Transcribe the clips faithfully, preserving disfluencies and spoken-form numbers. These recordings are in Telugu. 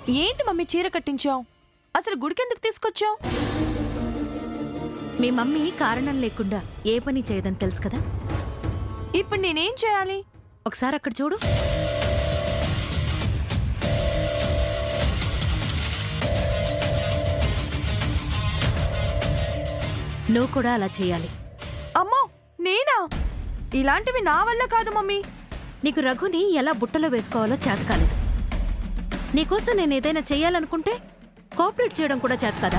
ఏంటి మమ్మీ చీర కట్టించావు? అసలు గుడికెందుకు తీసుకొచ్చావు? మీ మమ్మీ కారణం లేకుండా ఏ పని చేయదని తెలుసు కదా. ఇప్పుడు నేనేం చేయాలి? ఒకసారి అక్కడ చూడు. నువ్వు కూడా అలా చేయాలి. అమ్మో, నేనా? ఇలాంటివి నా వల్ల కాదు మమ్మీ. నీకు రఘుని ఎలా బుట్టలో వేసుకోవాలో చేత కాలేదు. నీకోసం నేను ఏదైనా చెయ్యాలనుకుంటే కోఆపరేట్ చేయడం కూడా చేత కదా.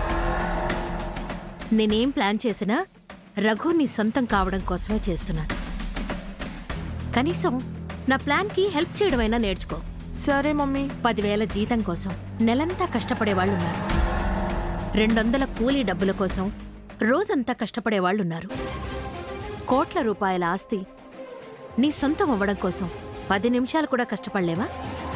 నేనేం ప్లాన్ చేసినా రఘు నీ సొంతం కావడం కోసమే చేస్తున్నాను. కనీసం నా ప్లాన్కి హెల్ప్ చేయడమైనా నేర్చుకో. సరే మమ్మీ. పదివేల జీతం కోసం నెలంతా కష్టపడేవాళ్లున్నారు. రెండొందల కూలీ డబ్బుల కోసం రోజంతా కష్టపడేవాళ్లున్నారు. కోట్ల రూపాయల ఆస్తి నీ సొంతం అవ్వడం కోసం పది నిమిషాలు కూడా కష్టపడలేవా?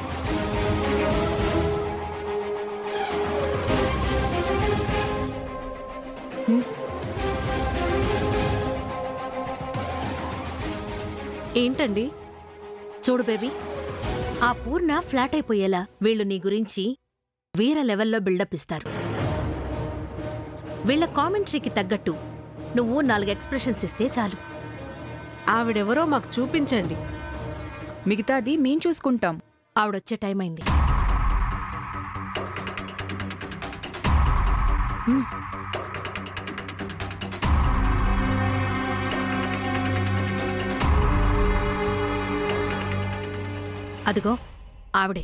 ఏంటండి? చూడు బేబీ, ఆ పూర్ణ ఫ్లాట్ అయిపోయేలా వీళ్ళు నీ గురించి వీర లెవెల్లో బిల్డప్ ఇస్తారు. వీళ్ల కామెంటరీకి తగ్గట్టు నువ్వు నాలుగు ఎక్స్ప్రెషన్స్ ఇస్తే చాలు. ఆవిడెవరో మాకు చూపించండి, మిగతాది మేం చూసుకుంటాం. ఆవిడొచ్చే టైం అయింది. అదిగో ఆవిడే.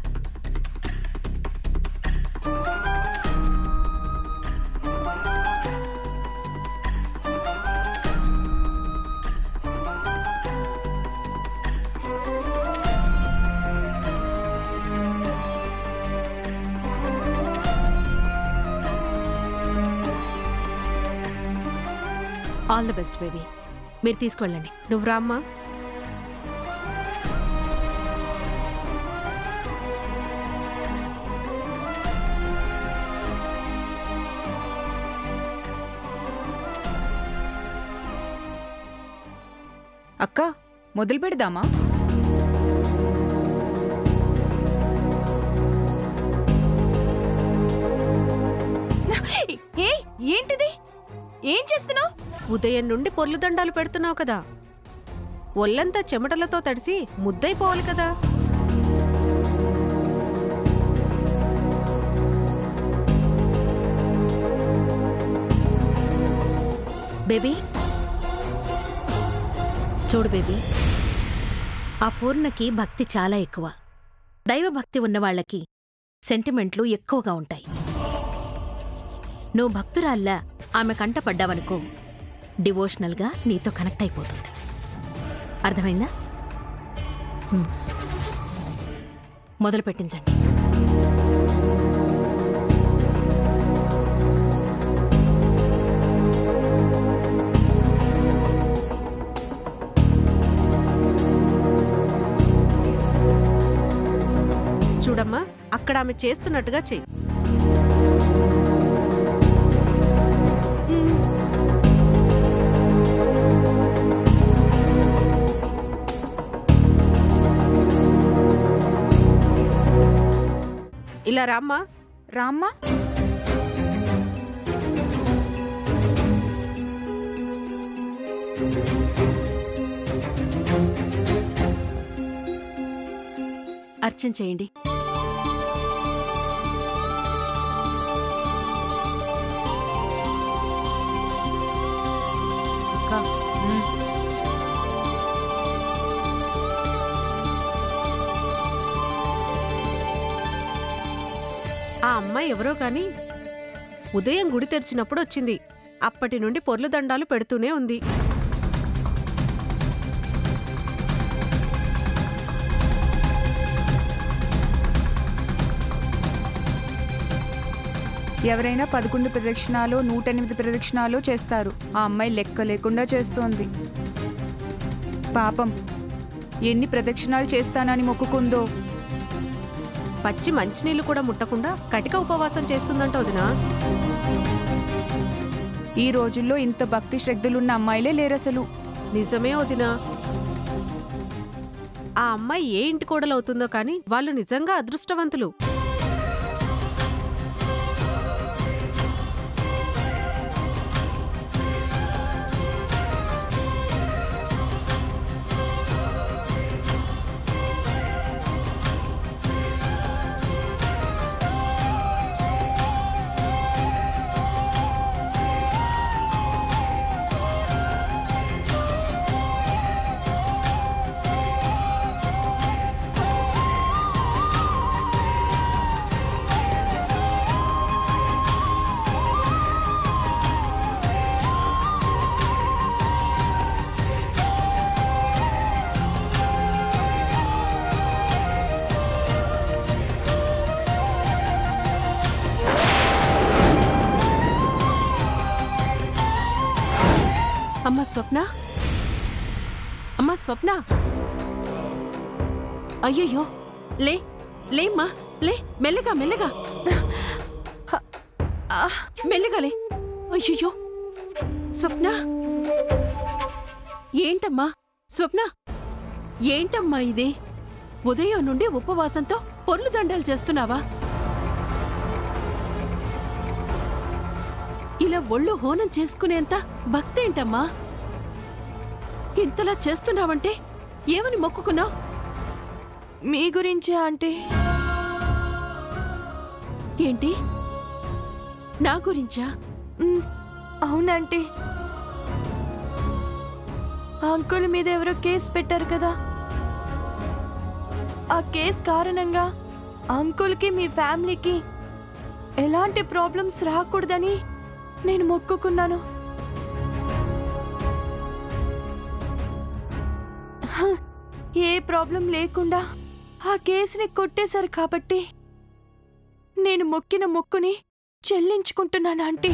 All the best baby. మీరు తీసుకెళ్ళండి. నువ్వు రామ్మా. అక్క, మొదలు పెడదామా? ఏంటిది? ఏం చేస్తున్నావు? ఉదయం నుండి పొర్లు దండాలు పెడుతున్నావు కదా. ఒళ్ళంతా చెమటలతో తడిసి ముద్దైపోవాలి కదా. బేబీ చూడు బేబీ, ఆ పూర్ణకి భక్తి చాలా ఎక్కువ. దైవభక్తి ఉన్నవాళ్లకి సెంటిమెంట్లు ఎక్కువగా ఉంటాయి. నువ్వు భక్తురాల్లా ఆమె కంట పడ్డావనుకో, డివోషనల్గా నీతో కనెక్ట్ అయిపోతుంది. అర్థమైందా? మొదలు పెట్టించండి. చూడమ్మా, అక్కడ ఆమె చేస్తున్నట్టుగా చెయ్యి. ఇలా రామ్మా. రామ్మా. అర్చన చేయండి. ఆ అమ్మాయి ఎవరో కాని ఉదయం గుడి తెరిచినప్పుడు వచ్చింది. అప్పటి నుండి పొర్లు దండాలు పెడుతూనే ఉంది. ఎవరైనా పదకొండు ప్రదక్షిణాలు నూట ఎనిమిది ప్రదక్షిణాలు చేస్తారు. ఆ అమ్మాయి లెక్క లేకుండా చేస్తోంది. పాపం, ఎన్ని ప్రదక్షిణాలు చేస్తానని మొక్కుకుందో. పచ్చి మంచినీళ్లు కూడా ముట్టకుండా కటిక ఉపవాసం చేస్తుందంట వదినా. ఈ రోజుల్లో ఇంత భక్తి శ్రద్ధలున్న అమ్మాయిలే లేరసలు. నిజమే వదినా. ఆ అమ్మాయి ఏ ఇంటి కోడలవుతుందో కానీ వాళ్ళు నిజంగా అదృష్టవంతులు. స్వప్న, అమ్మా స్వప్న, అయ్యయ్యో లే లేమ్మా, లే మెల్లగా మెల్లగా మెల్లగా లే. అయ్యయ్యో స్వప్న, ఏంటమ్మా స్వప్న, ఏంటమ్మా ఇది? ఉదయం నుండి ఉపవాసంతో పొర్లు దండాలు చేస్తున్నావా? ఇలా ఒళ్ళు హోనం చేసుకునేంత భక్తేంటమ్మా? ఇంతలా చేస్తున్నావంటే ఏమని మొక్కుకున్నావు? మీ గురించే ఆంటీ. ఏంటి, నా గురించా? మ్, అవునంటీ. ఆ అంకుల్ మీద ఎవరో కేసు పెట్టారు కదా, ఆ కేసు కారణంగా అంకుల్కి మీ ఫ్యామిలీకి ఎలాంటి ప్రాబ్లమ్స్ రాకూడదని నేను మొక్కుకున్నాను. హ, ఏ ప్రాబ్లం లేకుండా ఆ కేసుని కొట్టేశారు కాబట్టి నేను మొక్కిన మొక్కుని చెల్లించుకుంటున్నాను ఆంటీ.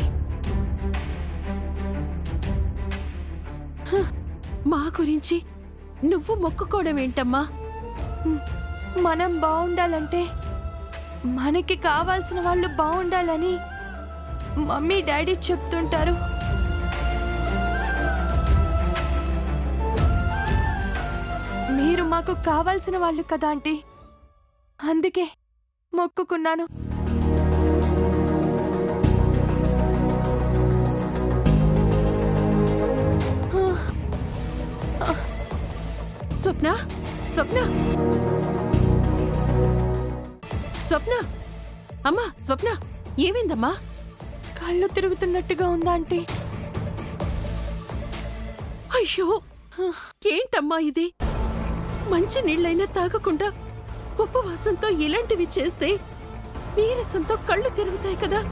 మా గురించి నువ్వు మొక్కుకోవడం ఏంటమ్మా? మనం బాగుండాలంటే మనకి కావాల్సిన వాళ్ళు బాగుండాలని మమ్మీ డాడీ చెప్తుంటారు. మీరు మాకు కావాల్సిన వాళ్ళు కదా ఆంటీ, అందుకే మొక్కుకున్నాను. స్వప్న, స్వప్న, స్వప్న, అమ్మా స్వప్న, ఏమైందమ్మా? కళ్ళు తిరుగుతున్నట్టుగా ఉందా ఆంటీ? అయ్యో ఏంటమ్మా ఇది? మంచి నీళ్ళైనా తాగకుండా ఉపవాసంతో ఇలాంటివి చేస్తే నీరసంతో కళ్ళు తిరుగుతాయి కదా.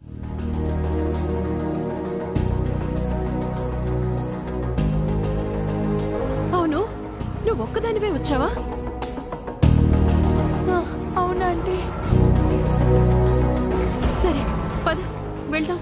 అవును, నువ్వు ఒక్కదానివే వచ్చావా? అవునా ఆంటీ? సరే పద వెళ్దాం.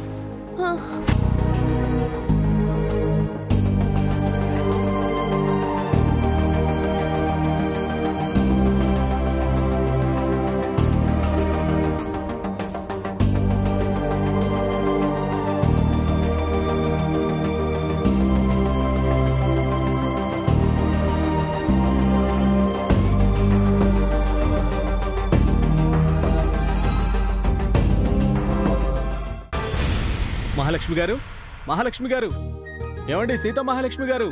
మహాలక్ష్మి గారు, మహాలక్ష్మి గారు, ఏమండి? సీతా మహాలక్ష్మి గారు,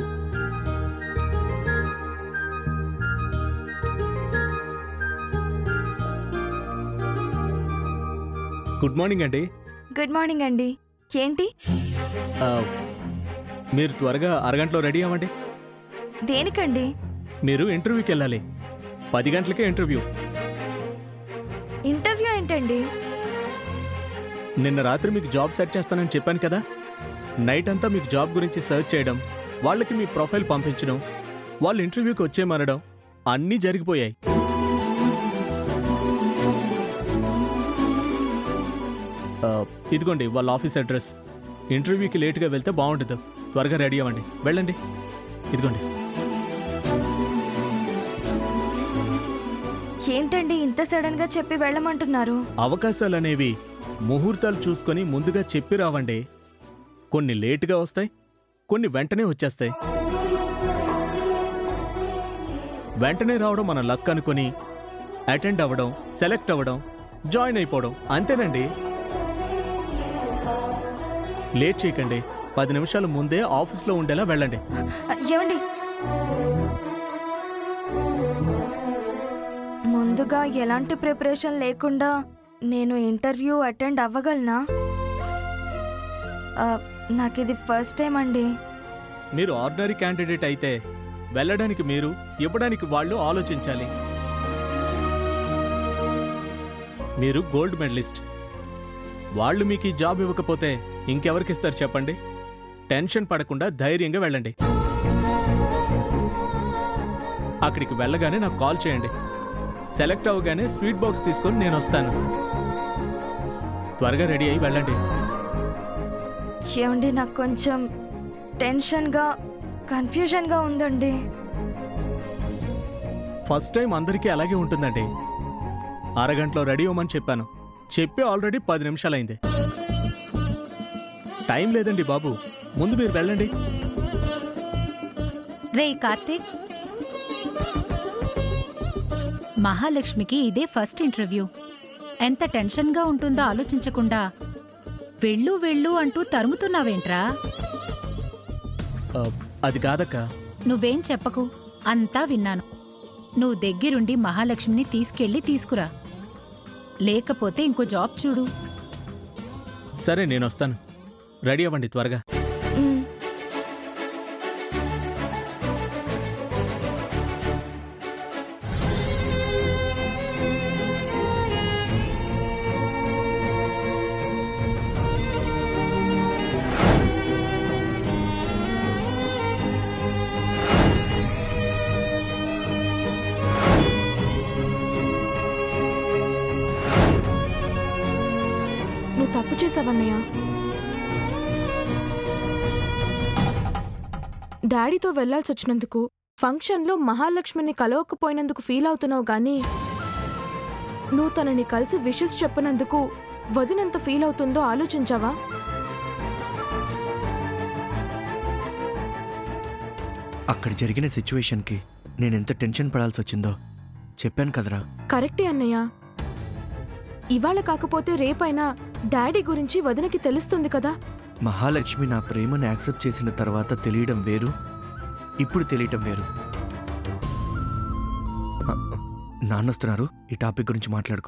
గుడ్ మార్నింగ్ అండి. గుడ్ మార్నింగ్ అండి. ఏంటి? ఆ, మీరు త్వరగా అరగంటలో రెడీ అవ్వండి. దేనికండి? మీరు ఇంటర్వ్యూకి వెళ్ళాలి. పది గంటలకే ఇంటర్వ్యూ. ఇంటర్వ్యూ ఏంటండి? నిన్న రాత్రి మీకు జాబ్ సెట్ చేస్తానని చెప్పాను కదా. నైట్ అంతా మీకు జాబ్ గురించి సర్చ్ చేయడం, వాళ్ళకి మీ ప్రొఫైల్ పంపించడం, వాళ్ళు ఇంటర్వ్యూకి వచ్చేయమనడం అన్నీ జరిగిపోయాయి. ఇదిగోండి వాళ్ళ ఆఫీస్ అడ్రస్. ఇంటర్వ్యూకి లేటుగా వెళ్తే బాగుంటుంది. త్వరగా రెడీ అవ్వండి, వెళ్ళండి. ఇదిగోండి. ఏంటండి ఇంత సడన్ గా చెప్పి వెళ్ళమంటున్నారు? అవకాశాలు అనేవి ముహూర్తాలు చూసుకొని ముందుగా చెప్పి రావండి. కొన్ని లేటుగా వస్తాయి, కొన్ని వెంటనే వచ్చేస్తాయి. వెంటనే రావడం మన లక్ అనుకొని అటెండ్ అవ్వడం, సెలెక్ట్ అవ్వడం, జాయిన్ అయిపోవడం అంతేనండి. లేట్ చేయకండి. పది నిమిషాల ముందే ఆఫీస్లో ఉండేలా వెళ్ళండి. ఏమండి, ముందుగా ఎలాంటి ప్రిపరేషన్ లేకుండా నేను ఇంటర్వ్యూ అటెండ్ అవ్వగలనా? నాకు ఇది ఫస్ట్ టైం అండి. మీరు ఆర్డినరీ క్యాండిడేట్ అయితే వెళ్ళడానికి మీరు, ఇవ్వడానికి వాళ్ళు ఆలోచించాలి. మీరు గోల్డ్ మెడలిస్ట్. వాళ్ళు మీకు ఈ జాబ్ ఇవ్వకపోతే ఇంకెవరికిస్తారు చెప్పండి? టెన్షన్ పడకుండా ధైర్యంగా వెళ్ళండి. అక్కడికి వెళ్ళగానే నాకు కాల్ చేయండి. సెలెక్ట్ అవ్వగానే స్వీట్ బాక్స్ తీసుకొని నేను వస్తాను. త్వరగా రెడీ అయ్యి వెళ్ళండి. ఏమండి, నాకు కొంచెం టెన్షన్గా కన్ఫ్యూజన్గా ఉందండి. ఫస్ట్ టైం అందరికీ అలాగే ఉంటుందండి. అరగంటలో రెడీ అవ్వమని చెప్పాను, చెప్పి ఆల్రెడీ పది నిమిషాలైంది. టైం లేదండి బాబు, ముందు మీరు వెళ్ళండి. రే కార్తీక్, మహాలక్ష్మికి ఇదే ఫస్ట్ ఇంటర్వ్యూ. ఎంత టెన్షన్గా ఉంటుందో ఆలోచించకుండా వెళ్ళు వెళ్ళు అంటూ తరుముతున్నావేంట్రా? ఆ, అది కాదక్క. నువ్వేం చెప్పకు, అంతా విన్నాను. నువ్వు దగ్గరుండి మహాలక్ష్మిని తీసుకెళ్ళి తీసుకురా, లేకపోతే ఇంకో జాబ్ చూడు. సరే నేను వస్తాను, రెడీ అవ్వండి త్వరగా. మ్, నువ్వు తప్పు చేసావన్నయ్య. డాడీతో వెళ్లాల్సి వచ్చినందుకు, ఫంక్షన్లో మహాలక్ష్మిని కలవకపోయినందుకు ఫీల్ అవుతున్నావు గానీ, నువ్వు తనని కలిసి విషెస్ చెప్పినందుకు వదినంత ఫీల్ అవుతుందో ఆలోచించావా? అక్కడ జరిగిన సిచ్యువేషన్కి నేనెంత టెన్షన్ పడాల్సి వచ్చిందో చెప్పాను కదరా. కరెక్టే అన్నయ్య. ఇవాళ కాకపోతే రేపైనా డాడీ గురించి వదినకి తెలుస్తుంది కదా. మహాలక్ష్మి నా ప్రేమను యాక్సెప్ట్ చేసిన తర్వాత తెలియడం వేరు, ఇప్పుడు తెలియటం వేరు. ఆ, నాన్నొస్తున్నారు, ఈ టాపిక్ గురించి మాట్లాడుకో.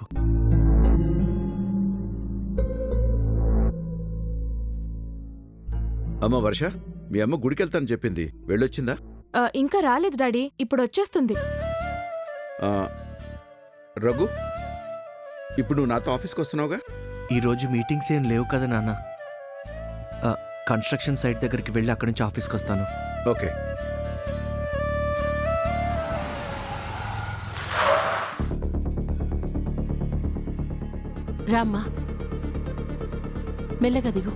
అమ్మ వర్ష, మీ అమ్మ గుడికెళ్తానని చెప్పింది, వెళ్ళొచ్చిందా? ఆ, ఇంకా రాలేదు డాడీ, ఇప్పుడు వచ్చేస్తుంది. ఆ, రఘు, ఇప్పుడు నువ్వు నాతో ఆఫీస్కి వస్తున్నావుగా? ఈరోజు మీటింగ్స్ ఏం లేవు కదా నాన్న. ఆ, కన్స్ట్రక్షన్ సైట్ దగ్గరికి వెళ్ళి అక్కడి నుంచి ఆఫీస్కి వస్తాను. ఓకే. రామ్మా, మెల్లగా దిగు.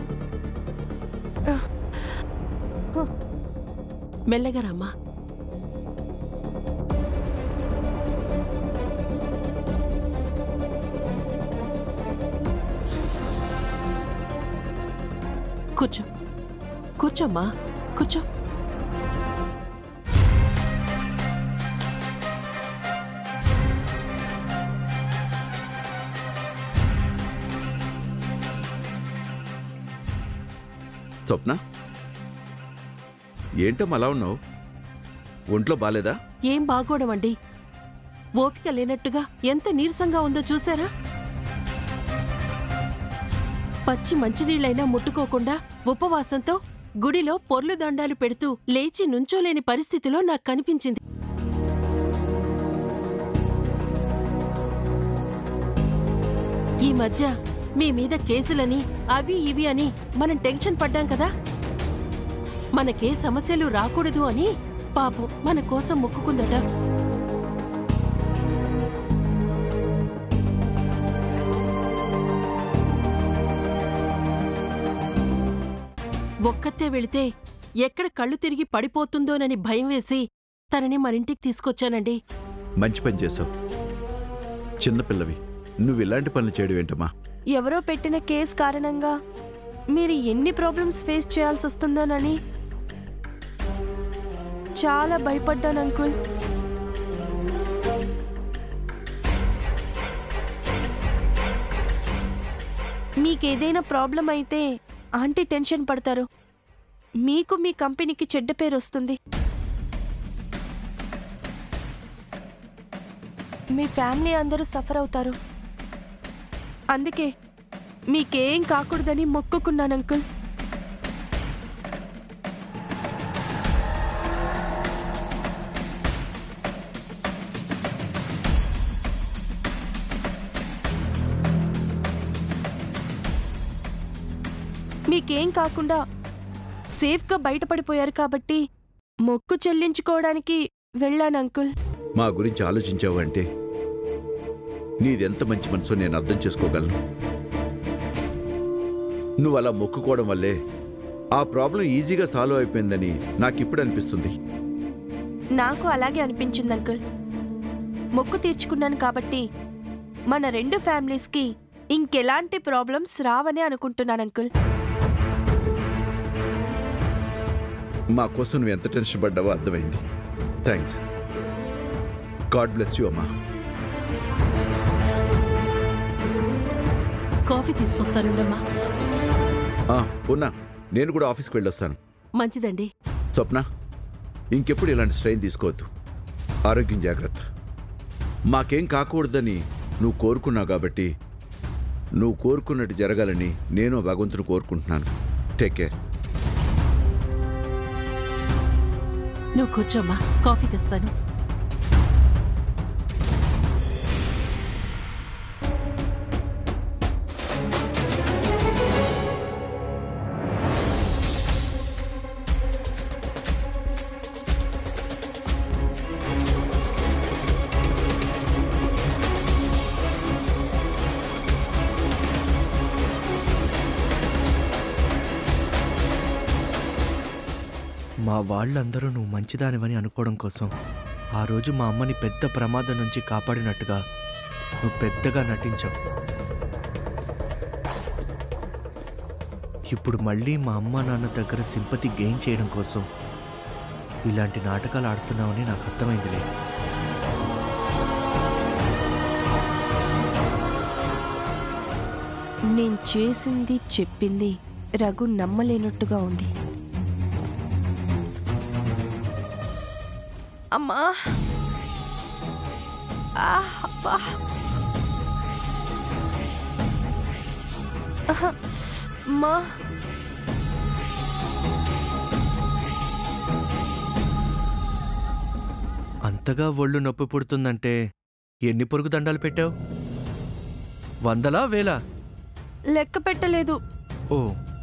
మెల్లగా రామ్మా. కూర్చో, కూర్చోమ్మా, కూర్చో. స్వప్న, ఏంటమ్మా అలా ఉన్నావు? ఒంట్లో బాలేదా? ఏం బాగోడమండి, ఓపిక లేనట్టుగా ఎంత నీరసంగా ఉందో చూసారా? పచ్చి మంచినీళ్ళైనా ముట్టుకోకుండా ఉపవాసంతో గుడిలో పొర్లు దండాలు పెడుతూ లేచి నుంచోలేని పరిస్థితిలో నాకు కనిపించింది. ఈ మధ్య మీ మీద కేసులని అవి ఇవి అని మనం టెన్షన్ పడ్డాం కదా. మనకే సమస్యలు రాకూడదు అని పాపం మన కోసం మొక్కుకుందట. ఒక్కతే వెళితే ఎక్కడ కళ్ళు తిరిగి పడిపోతుందోనని భయం వేసి తనని మనింటికి తీసుకొచ్చానండి. మంచి పని చేసావు. చిన్నపిల్లవి, నువ్వు ఇలాంటి పనులు చేయడం ఏంటమ్మా? ఎవరో పెట్టిన కేసు కారణంగా మీరు ఎన్ని ప్రాబ్లమ్స్ ఫేస్ చేయాల్సి వస్తుందోనని చాలా భయపడ్డాను అంకుల్. మీకేదైనా ప్రాబ్లం అయితే ఆంటీ టెన్షన్ పడతారు, మీకు మీ కంపెనీకి చెడ్డ పేరు వస్తుంది. మీ ఫ్యామిలీ అందరూ సఫర్ అవుతారు. అందుకే మీకేం కాకూడదని మొక్కుకున్నాను అంకుల్. మీకేం కాకుండా సేఫ్గా బయటపడిపోయారు కాబట్టి మొక్కు చెల్లించుకోవడానికి వెళ్ళాను అంకుల్. మా గురించి ఆలోచించావు అంటే నీదెంత మంచి మనసో నేను అర్థం చేసుకోగలను. నువ్వు అలా మొక్కుకోవడం వల్లే ఆ ప్రాబ్లం ఈజీగా సాల్వ్ అయిపోయిందని నాకు ఇప్పుడు అనిపిస్తుంది. నాకు అలాగే అనిపించింది అంకుల్. మొక్కు తీర్చుకున్నాను కాబట్టి మన రెండు ఫ్యామిలీస్కి ఇంకెలాంటి ప్రాబ్లమ్స్ రావని అనుకుంటున్నాను అంకుల్. మా కోసం నువ్వు ఎంత టెన్షన్ పడ్డావో అర్థమైంది. థ్యాంక్స్. గాడ్ బ్లెస్ యూ అమ్మా. కాఫీ తీసుకొస్తానుండమ్మా. ఉన్నా, నేను కూడా ఆఫీస్కి వెళ్ళొస్తాను. మంచిదండి. స్వప్న, ఇంకెప్పుడు ఇలాంటి స్ట్రెయిన్ తీసుకోవద్దు. ఆరోగ్యం జాగ్రత్త. మాకేం కాకూడదని నువ్వు కోరుకున్నావు కాబట్టి నువ్వు కోరుకున్నట్టు జరగాలని నేను భగవంతుని కోరుకుంటున్నాను. Take care. నువ్వు కూర్చోమ్మా, కాఫీ తెస్తాను. మా వాళ్ళందరూ నువ్వు మంచిదానివని అనుకోవడం కోసం ఆ రోజు మా అమ్మని పెద్ద ప్రమాదం నుంచి కాపాడినట్టుగా నువ్వు పెద్దగా నటించావు. ఇప్పుడు మళ్ళీ మా అమ్మ నాన్న దగ్గర సింపతి గెయిన్ చేయడం కోసం ఇలాంటి నాటకాలు ఆడుతున్నావని నాకు అర్థమైందిలే. నేను చేసింది చెప్పింది రఘు నమ్మలేనట్టుగా ఉంది. అమ్మా, అబ్బా, అమ్మా. అంతగా ఒళ్ళు నొప్పి పుడుతుందంటే ఎన్ని పొరుగు దండాలు పెట్టావు? వందలా వేలా? లెక్క పెట్టలేదు. ఓ,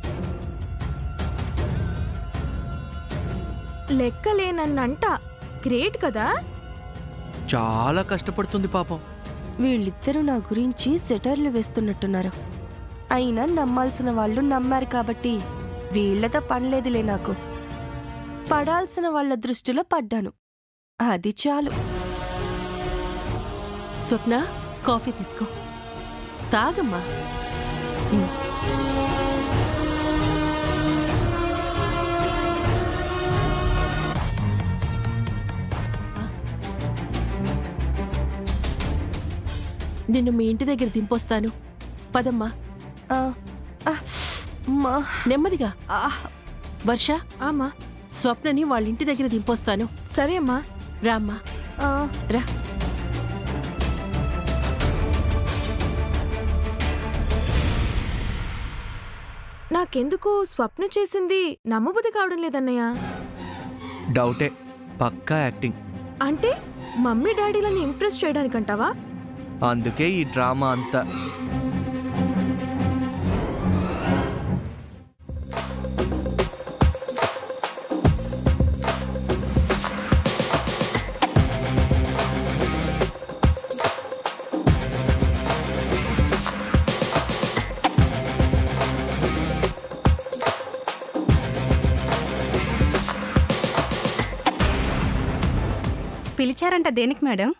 లెక్కలేనన్నంట. గ్రేట్ కదా. చాలా కష్టపడుతుంది పాపం. వీళ్ళిద్దరూ నా గురించి సెటర్లు వేస్తున్నట్టున్నారు. అయినా నమ్మాల్సిన వాళ్ళు నమ్మారు కాబట్టి వీళ్లతో పనిలేదులే. నాకు పడాల్సిన వాళ్ళ దృష్టిలో పడ్డాను, అది చాలు. స్వప్న, కాఫీ తీసుకో, తాగమ్మా. నిన్ను మీ ఇంటి దగ్గర దింపొస్తాను, పదమ్మా. నెమ్మదిగా. వర్ష, ఆమా. స్వప్నని వాళ్ళ ఇంటి దగ్గర దింపొస్తాను. సరే అమ్మా. రామ్మా, రా. నాకెందుకు స్వప్న చేసింది నమ్మబుద్ధి కావడం లేదన్నయ్య. డౌటే, పక్కా యాక్టింగ్. అంటే మమ్మీ డాడీలని ఇంప్రెస్ చేయడానికంటావా? అందుకే ఈ డ్రామా అంతా. పిలిచారంట దేనికి మేడం?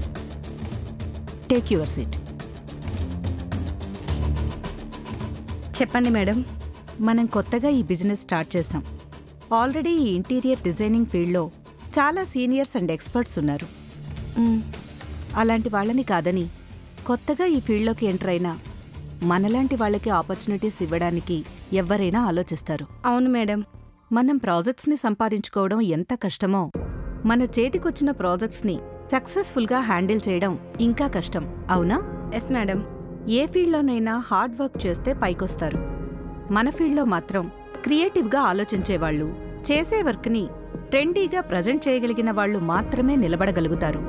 Take your seat. చెప్పండి మేడం. మనం కొత్తగా ఈ బిజినెస్ స్టార్ట్ చేసాం. ఆల్రెడీ ఈ ఇంటీరియర్ డిజైనింగ్ ఫీల్డ్లో చాలా సీనియర్స్ అండ్ ఎక్స్పర్ట్స్ ఉన్నారు. అలాంటి వాళ్ళని కాదని కొత్తగా ఈ ఫీల్డ్లోకి ఎంటర్ అయినా మనలాంటి వాళ్ళకి ఆపర్చునిటీస్ ఇవ్వడానికి ఎవరైనా ఆలోచిస్తారు. అవును మేడం. మనం ప్రాజెక్ట్స్ని సంపాదించుకోవడం ఎంత కష్టమో మన చేతికొచ్చిన ప్రాజెక్ట్స్ని సక్సెస్ఫుల్గా హ్యాండిల్ చేయడం ఇంకా కష్టం, అవునా? Yes madam. ఏ ఫీల్డ్లోనైనా హార్డ్ వర్క్ చేస్తే పైకొస్తారు. మన ఫీల్డ్లో మాత్రం క్రియేటివ్గా ఆలోచించేవాళ్ళు, చేసే వర్క్ని ట్రెండీగా ప్రజెంట్ చేయగలిగిన వాళ్ళు మాత్రమే నిలబడగలుగుతారు.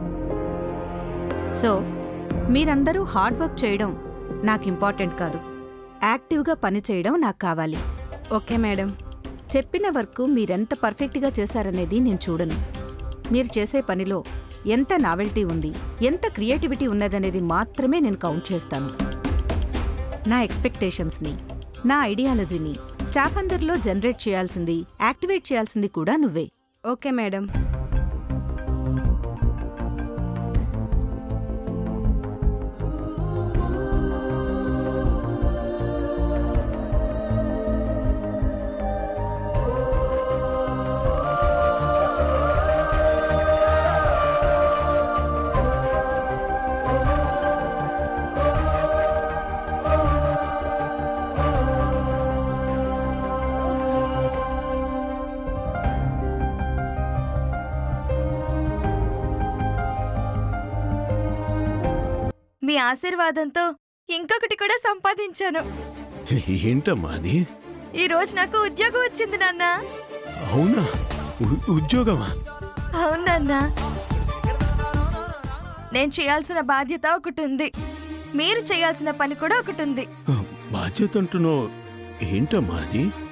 సో మీరందరూ హార్డ్ వర్క్ చేయడం నాకు ఇంపార్టెంట్ కాదు, యాక్టివ్గా పనిచేయడం నాకు కావాలి. Okay madam. చెప్పిన వర్క్ మీరెంత పర్ఫెక్ట్గా చేశారనేది నేను చూడను. మీరు చేసే పనిలో ఎంత నావెల్టీ ఉంది, ఎంత క్రియేటివిటీ ఉన్నదనేది మాత్రమే నేను కౌంట్ చేస్తాను. నా ఎక్స్పెక్టేషన్స్ని నా ఐడియాలజీని స్టాఫ్ అందరిలో జనరేట్ చేయాల్సింది, యాక్టివేట్ చేయాల్సింది కూడా నువ్వే. Okay madam. మీ ఆశీర్వాదంతో ఇంకొకటి కూడా సంపాదించాను. ఏంటమ్మా అది? ఈ రోజు నాకు ఉద్యోగం వచ్చింది నాన్న. అవునా? ఉద్యోగమా? అవును నాన్న. నేను చేయాల్సిన బాధ్యత ఒకటి ఉంది, మీరు చేయాల్సిన పని కూడా ఒకటి ఉంది. బాధ్యత అంటున్నావు, ఏంటమ్మా అది?